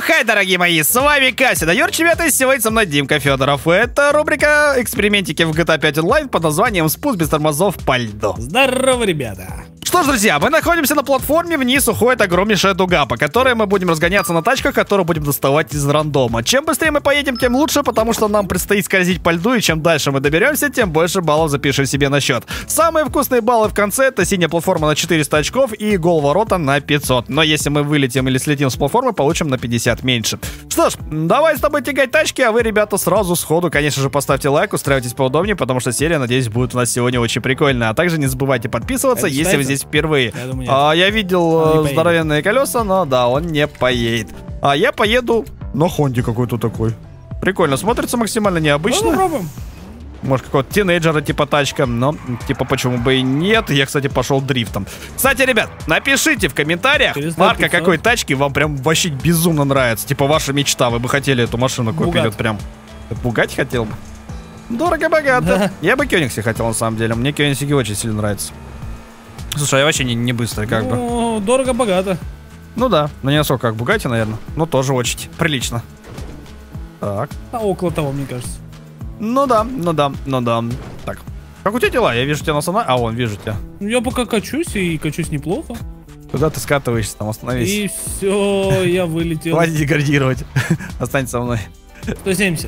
Хай, дорогие мои, с вами Кася, Юрчик, ребята, и сегодня со мной Димка Федоров. Это рубрика «Экспериментики в GTA 5 Online» под названием «Спуск без тормозов по льду». Здорово, ребята! Что ж, друзья, мы находимся на платформе, вниз уходит огромнейшая дуга, по которой мы будем разгоняться на тачках, которые будем доставать из рандома. Чем быстрее мы поедем, тем лучше, потому что нам предстоит скользить по льду, и чем дальше мы доберемся, тем больше баллов запишем себе на счет. Самые вкусные баллы в конце — это синяя платформа на 400 очков и гол ворота на 500. Но если мы вылетим или слетим с платформы, получим на 50 меньше. Что ж, давай с тобой тягать тачки, а вы, ребята, сразу сходу, конечно же, поставьте лайк, устраивайтесь поудобнее, потому что серия, надеюсь, будет у нас сегодня очень прикольная. А также не забывайте подписываться, если вы здесь впервые. Я видел здоровенные колеса, но да, он не поедет. А я поеду на Хонде какой-то такой. Прикольно, смотрится максимально необычно. Попробуем. Может, какого-то тинейджера типа тачка, но типа почему бы и нет. Я, кстати, пошел дрифтом. Кстати, ребят, напишите в комментариях, марка какой тачки вам прям вообще безумно нравится. Типа ваша мечта, вы бы хотели эту машину купить. Вот прям. Бугатти хотел бы? Дорого-богато. Да. Я бы Кёнигси хотел, на самом деле. Мне Кёнигси очень сильно нравится. Слушай, я вообще не быстрый, как бы. Дорого-богато. Ну да, но не насколько как Бугатти, наверное. Но тоже очень прилично. Так. А около того, мне кажется. Ну да. Так. Как у тебя дела? Я вижу тебя на остановке. А, вон, вижу тебя. Я пока качусь, и качусь неплохо. Куда ты скатываешься, там остановись. И все, я вылетел. Хватит деградировать. Останься со мной. 170.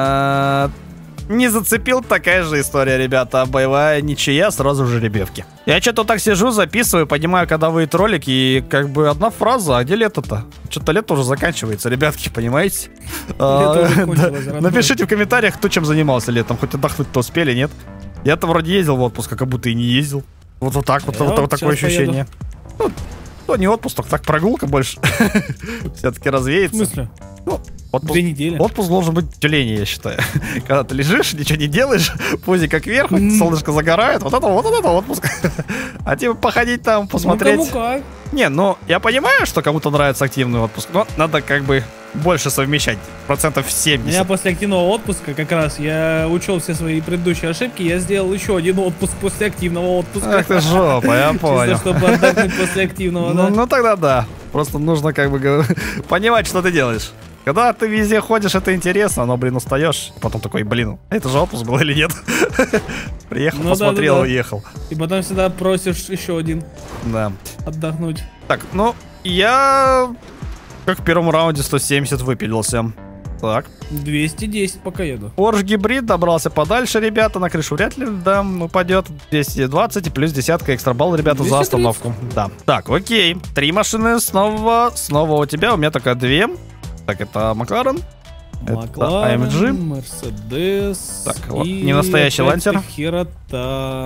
Не зацепил, такая же история, ребята. Боевая ничья, сразу же жеребьевки. Я что-то так сижу, записываю, понимаю, когда выйдет ролик, и как бы одна фраза, а где лето-то? Что-то лето уже заканчивается, ребятки, понимаете? Напишите в комментариях, кто чем занимался летом, хоть отдохнуть-то успели, нет? Я-то вроде ездил в отпуск, а как будто и не ездил. Вот так вот, вот такое ощущение. Ну, не отпуск, только так прогулка больше. Все-таки развеется. В смысле? Ну, 2 недели. Отпуск должен быть тюленей, я считаю. Когда ты лежишь, ничего не делаешь, пузик как вверх, солнышко загорает, вот это отпуск. А типа походить там, посмотреть. Ну, кому как. Не, ну, я понимаю, что кому-то нравится активный отпуск, но надо как бы больше совмещать, 70%. У меня после активного отпуска как раз я учел все свои предыдущие ошибки, я сделал еще один отпуск после активного отпуска. Ах ты жопа, я понял. Чисто, чтобы отдохнуть после активного, да. Ну тогда да, просто нужно как бы понимать, что ты делаешь. Когда ты везде ходишь, это интересно, но, блин, устаешь. Потом такой, блин, это же отпуск был или нет? Приехал, посмотрел, уехал. И потом всегда просишь еще один. Да. Отдохнуть. Так, ну, я как в первом раунде 170 выпилился. Так. 210 пока еду. Porsche гибрид добрался подальше, ребята. На крышу вряд ли, да, упадет. 220 и плюс десятка экстра балл, ребята, 230. За остановку. Да. Так, окей. 3 машины снова у тебя, у меня только 2. Так, это Макларен. Это AMG. Мерседес. Так, вот, не настоящий лансер. Херота.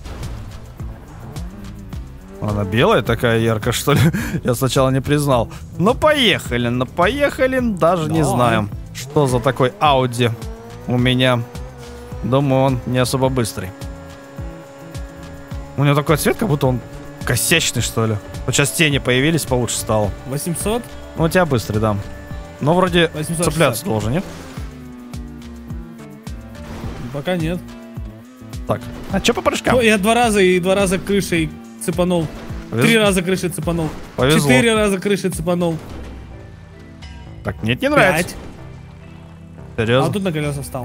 Она белая такая яркая, что ли? Я сначала не признал. Ну, поехали. Даже не знаем, что за такой Audi у меня. Думаю, он не особо быстрый. У него такой цвет, как будто он косячный, что ли. Вот сейчас тени появились, получше стало. 800? Ну, у тебя быстрый, да. Но вроде 860. Цепляться должен, нет? Пока нет. Так, а что по прыжкам? Ну, я 2 раза крышей цепанул. Повезло. 3 раза крышей цепанул. Повезло. 4 раза крышей цепанул. Так, нет, не нравится. 5. Серьезно? А тут на колеса встал.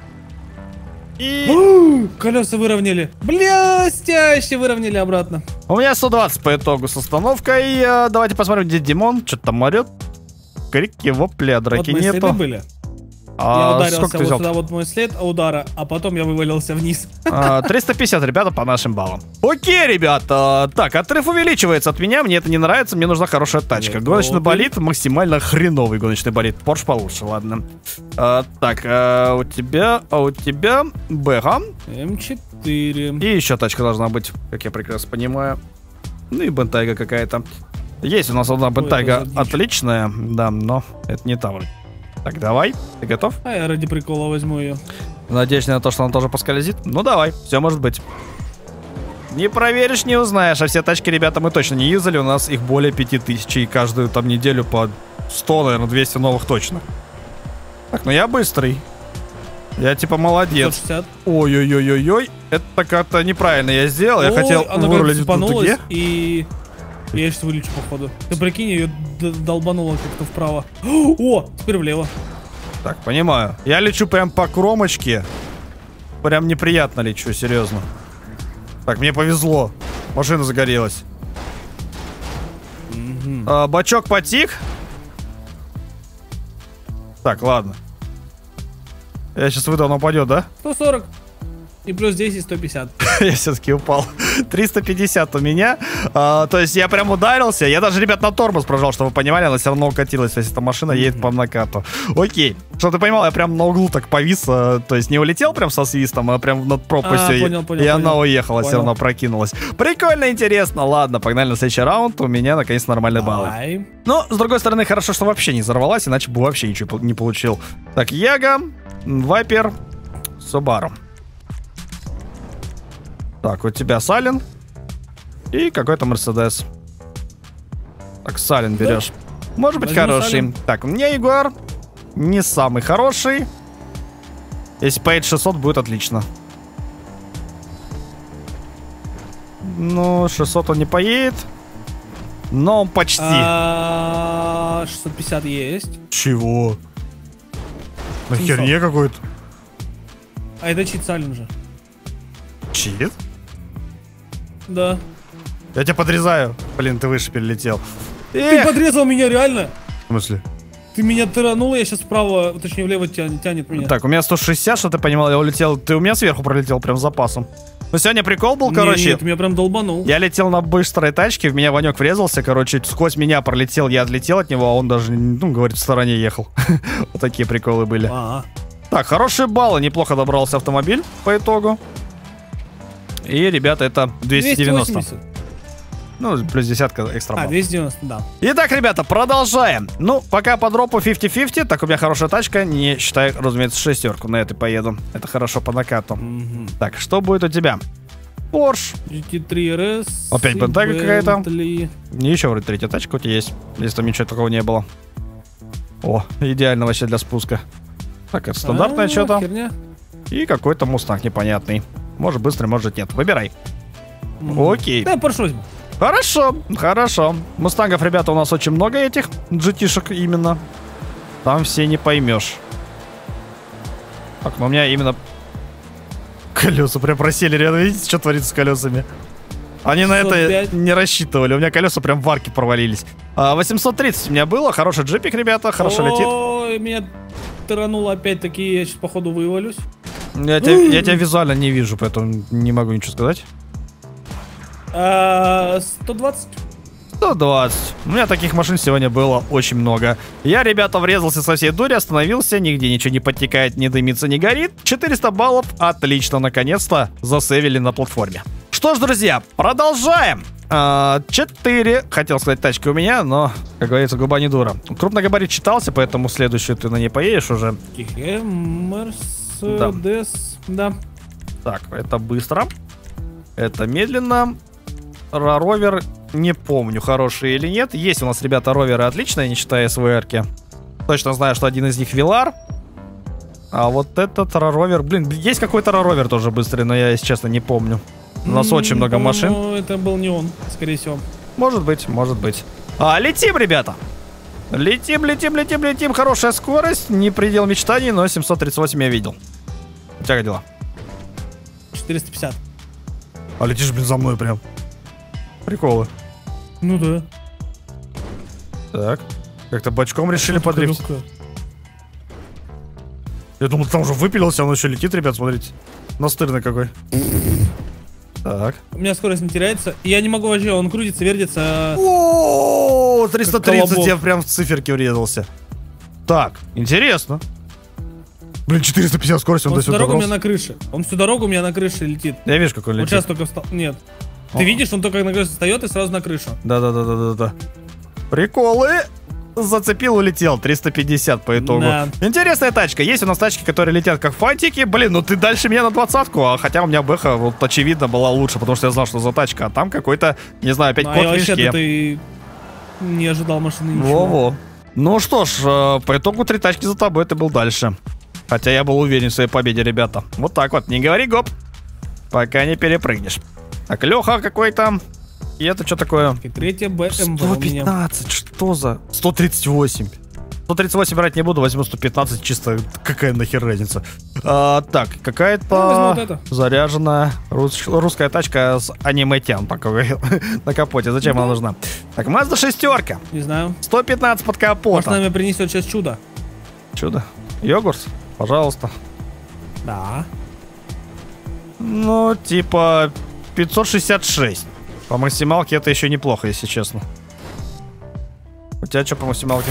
И... колеса выровняли. Блестяще выровняли обратно. У меня 120 по итогу с остановкой. Давайте посмотрим, где Димон. Что-то там орет. Крики, вопли, а драки вот нету. Были. Я ударился вот сюда, вот мой след удара, а потом я вывалился вниз. 350, ребята, по нашим баллам. Окей, ребята. Так, отрыв увеличивается от меня. Мне это не нравится, мне нужна хорошая тачка. Гоночный болид, максимально хреновый гоночный болид. Porsche получше, ладно. Так, у тебя Бэха. М4. И еще тачка должна быть, как я прекрасно понимаю. Ну и Бентайга какая-то. Есть у нас одна Бентайга отличная, да, но это не та вроде. Так, давай, ты готов? А я ради прикола возьму ее. Надеюсь на то, что она тоже поскользит. Ну давай, все может быть. Не проверишь, не узнаешь. А все тачки, ребята, мы точно не юзали. У нас их более 5000. И каждую там неделю по 100, наверное, 200 новых точно. Так, ну я быстрый. Я типа молодец. 160. Ой-ой-ой-ой-ой. Это как-то неправильно я сделал. Я хотел вырулить в дуге. И Я сейчас вылечу, походу. Ты прикинь, ее долбануло как-то вправо. О, теперь влево. Так, понимаю. Я лечу прям по кромочке. Прям неприятно лечу, серьезно. Так, мне повезло. Машина загорелась. Бачок потик. Так, ладно. Я сейчас выйду, он упадет, да? 140. И плюс 10, 150. Я все-таки упал. 350 у меня. То есть я прям ударился. Я даже, ребят, на тормоз прожал, чтобы вы понимали, она все равно укатилась. То есть эта машина едет по накату. Окей. Что ты понимал, я прям на углу так повис. То есть не улетел прям со свистом, а прям над пропастью. И она уехала, все равно прокинулась. Прикольно, интересно. Ладно, погнали на следующий раунд. У меня наконец нормальные баллы. Но, с другой стороны, хорошо, что вообще не взорвалась, иначе бы вообще ничего не получил. Так, Яга, Вайпер, Субару. Так, у тебя Сален и какой-то Мерседес. Так, Сален берешь. Может быть, хороший. Сален. Так, у меня Ягуар не самый хороший. Если поедет 600, будет отлично. Ну, 600 он не поедет. Но он почти. 650 есть. Чего? На херне какой-то. А это чит Сален же. Чит? Да. Я тебя подрезаю. Блин, ты выше перелетел. Ты подрезал меня, реально? В смысле? Ты меня тыранул, я сейчас вправо, точнее влево тянет меня. Так, у меня 160, что ты понимал, я улетел. Ты у меня сверху пролетел прям с запасом. Ну, сегодня прикол был, короче. Нет, меня прям долбанул. Я летел на быстрой тачке, в меня Ванек врезался, короче, сквозь меня пролетел, я отлетел от него, а он даже, ну, говорит, в стороне ехал. Вот такие приколы были. Так, хорошие баллы, неплохо добрался автомобиль по итогу. И, ребята, это 290. 280. Ну, плюс десятка экстра балл. 290, да. Итак, ребята, продолжаем. Ну, пока по дропу 50-50, так у меня хорошая тачка, не считая, разумеется, шестерку. На этой поеду. Это хорошо по накату. Так, что будет у тебя? Porsche. GT3 RS. Опять Бентага какая-то. Еще вроде третья тачка у тебя есть, если там ничего такого не было. О, идеально вообще для спуска. Так, это стандартное что-то. И какой-то Мустанг непонятный. Может быстрый, может нет. Выбирай. Окей. Да, Porsche возьму. Хорошо, хорошо. Мустангов, ребята, у нас очень много этих GT-шек именно. Там все не поймешь. Так, но у меня именно колеса прям просели рядом. Видите, что творится с колесами? Они 605. На это не рассчитывали. У меня колеса прям в арке провалились. 830 у меня было. Хороший джипик, ребята. Хорошо летит. Ой, меня тырануло опять-таки. Я сейчас, походу, вывалюсь. Я тебя визуально не вижу, поэтому не могу ничего сказать. 120. 120. У меня таких машин сегодня было очень много. Я, ребята, врезался со всей дури, остановился, нигде ничего не подтекает, не дымится, не горит. 400 баллов, отлично, наконец-то засейвили на платформе. Что ж, друзья, продолжаем. 4, хотел сказать, тачки у меня, но, как говорится, губа не дура. Крупногабарит читался, поэтому следующую ты на ней поедешь уже. Мерседес, да. Так, это быстро. Это медленно. Ровер, не помню, хороший или нет. Есть у нас, ребята, роверы отличные, не считая СВР-ки. Точно знаю, что один из них Вилар. А вот этот ровер, блин, есть какой-то ровер тоже быстрый, но я, если честно, не помню. У нас очень много машин. Ну, это был не он, скорее всего. Может быть, может быть. Летим, ребята. Летим, летим, летим, летим. Хорошая скорость, не предел мечтаний, но 738 я видел. У тебя как дела? 450. А летишь, блин, за мной прям. Приколы. Ну да. Так. Как-то бочком решили подрифтить. Я думал, там уже выпилился, он еще летит, ребят, смотрите. Настырный какой. Так. У меня скорость не теряется. Я не могу вообще, он крутится, вертится. О, 330 я прям в циферке врезался. Так, интересно. Блин, 450 скорость, он до сюда сюда дорогу у меня на крыше. Он всю дорогу у меня на крыше летит. Я вижу, как он летит. Вот сейчас только встал. Нет. Ты видишь, он только на крыше встает и сразу на крышу. Да. Приколы. Зацепил, улетел. 350 по итогу. Да. Интересная тачка. Есть у нас тачки, которые летят как фантики. Блин, ну ты дальше меня на 20-ку. А хотя у меня бэха, вот очевидно, была лучше, потому что я знал, что за тачка. А там какой-то, не знаю, опять кот в мешке. Ты не ожидал машины ничего. Во-во. Ну что ж, по итогу 3 тачки за тобой, ты был дальше. Хотя я был уверен в своей победе, ребята. Вот так вот. Не говори гоп, пока не перепрыгнешь. Так, Леха какой-то. И это что такое? И третья БМВ у меня. 115, что за? 138. 138 брать не буду, возьму 115, чисто какая нахер разница. Так, Я возьму какая-то вот это. заряженная русская тачка с аниме-тян такой на капоте. Зачем она нужна? Так, Mazda 6. Не знаю. 115 под Может, капотом. нами принесет сейчас чудо. Чудо. Йогурт? Пожалуйста. Да. Ну, типа 566. По максималке это еще неплохо, если честно. У тебя что по максималке?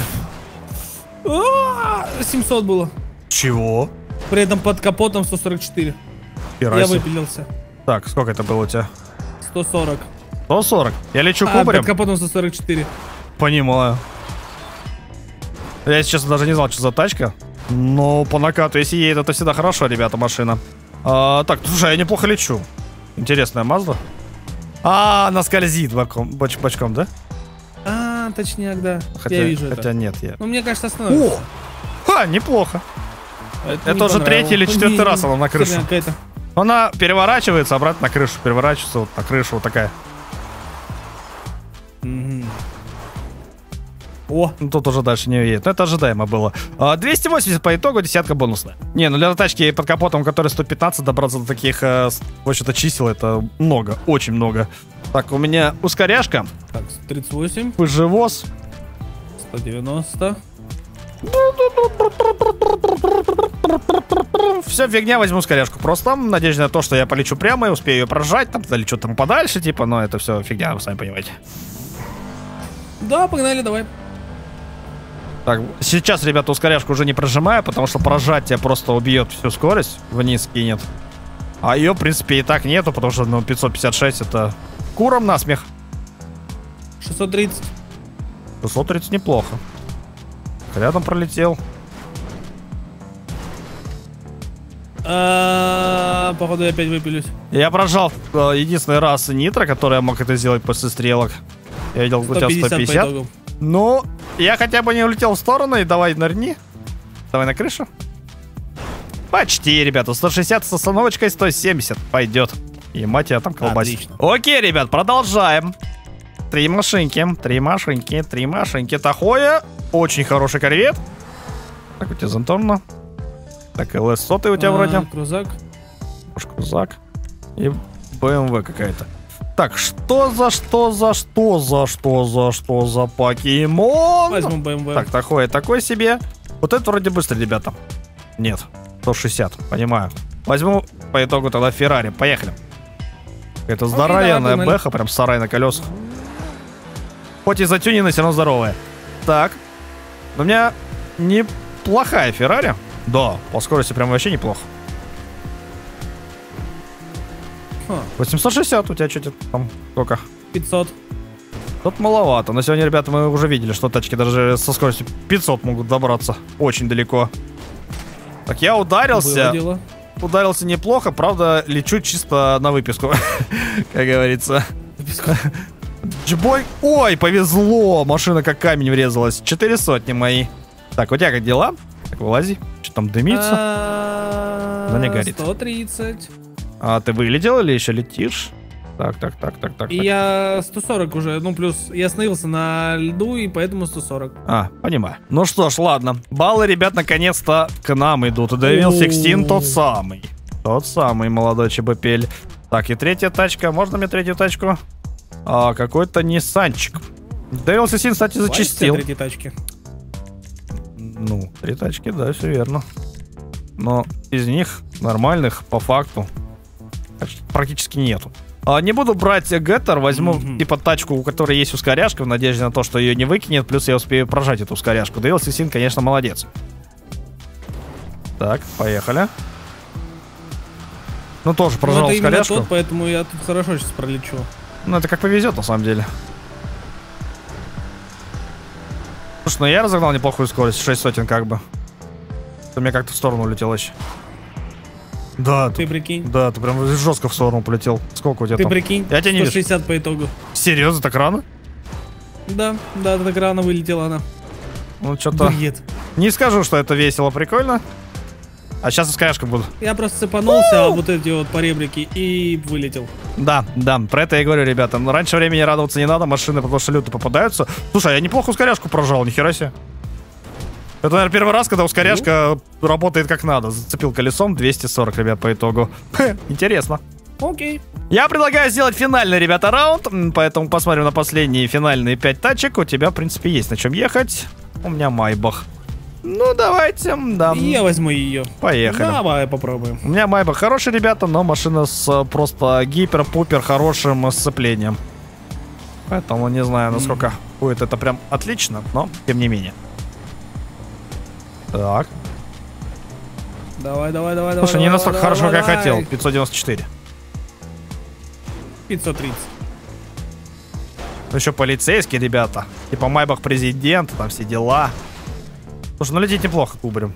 700 было. Чего? При этом под капотом 144. Хера Я себе. выпилился. Так, сколько это было у тебя? 140. 140. Я лечу Под кубарем. капотом 144. Понимаю. Я, если честно, даже не знал, что за тачка. Но по накату, если едет, это всегда хорошо, ребята, машина. Так, слушай, я неплохо лечу. Интересная Mazda. Она скользит бочком, да? Точняк, да. Хотя, Я вижу хотя это. нет, я... Ну, мне кажется, остановится. Неплохо. Это Это не уже понравилось. третий или четвертый Не, раз она на крышу. херня какая-то. Она переворачивается обратно на крышу. Переворачивается вот на крышу, вот такая. Мгм. О, Ну, тут уже дальше не едет. Но это ожидаемо было. 280 по итогу, десятка бонусная. Не, ну для тачки под капотом, который 115, добраться до таких, в общем-то, чисел, это много, очень много. Так, у меня ускоряшка, так, 138, пыжевоз. 190. Все, фигня, возьму ускоряшку. Просто надеюсь на то, что я полечу прямо и успею ее прожать, там залечу там подальше, типа, но это все фигня, вы сами понимаете. Да, погнали, давай. Так, сейчас, ребята, ускоряшку уже не прожимаю, потому что прожатие просто убьет всю скорость, вниз кинет. А ее, в принципе, и так нету, потому что, ну, 556 это куром насмех. 630. 630 неплохо. Рядом пролетел. Походу я опять выпилюсь. Я прожал единственный раз нитро, который я мог это сделать после стрелок. Я видел, у тебя 150 по 150. итогу. Ну, я хотя бы не улетел в сторону, и давай нырни. Давай на крышу. Почти, ребята. 160 с остановочкой, 170. Пойдет. И мать я там колбасит. Отлично. Окей, ребят, продолжаем. Три машинки. Тахоя. Очень хороший корвет. Так, у тебя Зентонна. Так, ЛС-100 у тебя вроде. Крузак. Крузак. И БМВ какая-то. Так, что за покемон? Возьму БМВ. Так, такой себе. Вот это вроде быстро, ребята. Нет, 160, понимаю. Возьму по итогу тогда Феррари. Поехали. Это здоровенная давай, бэха, прям сарай на колесах. Хоть и затюненная, все равно здоровая. Так. У меня неплохая Феррари. Да, по скорости прям вообще неплохо. 860 у тебя что-то там сколько? 500. Тут маловато, но сегодня, ребята, мы уже видели, что тачки даже со скоростью 500 могут добраться очень далеко. Так, я ударился. Ударился неплохо, правда, лечу чисто на выписку, как говорится. Джибой. Ой, повезло, машина как камень врезалась. 400 мои. Так, у тебя как дела? Так, вылази. Что там дымится? Да не горит. 130. А ты вылетел или еще летишь? Так. И я 140 уже, ну плюс я остановился на льду, и поэтому 140. Понимаю. Ну что ж, ладно. Баллы, ребят, наконец-то к нам идут. Devil 16 тот самый. Тот самый молодой ЧБПЛ. Так, и третья тачка. Можно мне третью тачку? Какой-то Ниссанчик. Devil 16, кстати, зачистил. Третьей тачки. Ну, три тачки, да, все верно. Но из них нормальных, по факту, практически нету. Не буду брать Геттер, возьму типа тачку, у которой есть ускоряшка, в надежде на то, что ее не выкинет, плюс я успею прожать эту ускоряшку. Devil 16, конечно, молодец. Так, поехали. Ну, тоже прожал это ускоряшку. Тот, поэтому я тут хорошо сейчас пролечу. Ну, это как повезет, на самом деле. Слушай, ну я разогнал неплохую скорость, 6 сотен как бы. У меня как-то в сторону улетел еще. Да, ты прикинь. Да, ты прям жестко в сторону полетел. Сколько у тебя ты там? Ты прикинь, я тебя не 160 вижу. по итогу. Серьезно, так рано? Да, так рано вылетела она. Ну, что-то... Не скажу, что это весело, прикольно. А сейчас ускоряшка буду. Я просто цепанулся, вот эти вот поребрики и вылетел. Да, про это я и говорю, ребята. Но раньше времени радоваться не надо, машины потому что люто попадаются. Слушай, я неплохо ускоряшку прожал, нихера себе. Это, наверное, первый раз, когда ускоряшка работает как надо. Зацепил колесом 240, ребят, по итогу. Интересно. Окей. Я предлагаю сделать финальный, ребята, раунд. Поэтому посмотрим на последние финальные 5 тачек. У тебя, в принципе, есть на чем ехать. У меня Майбах. Ну, давайте, да. Я возьму ее. Поехали. Давай попробуем. У меня Майбах хороший, ребята, но машина с просто гипер-пупер хорошим сцеплением. Поэтому не знаю, насколько будет это прям отлично, но тем не менее. Так. Давай. Слушай, не настолько хорошо, как я хотел. 594. 530. Еще полицейские, ребята. Типа Майбах президент, там все дела. Слушай, ну лететь неплохо, кубарем.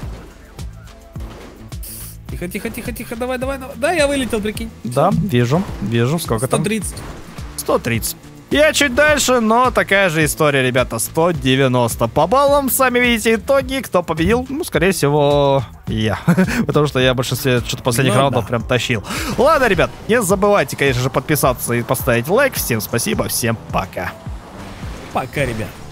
Тихо, давай. Да, я вылетел, прикинь. Да, вижу. Сколько 130. там? 130. Я чуть дальше, но такая же история, ребята. 190. По баллам, сами видите итоги. Кто победил? Ну, скорее всего, я. Потому что я в большинстве что-то последних раундов прям тащил. Ладно, ребят, не забывайте, конечно же, подписаться и поставить лайк. Всем спасибо, всем пока. Пока, ребят.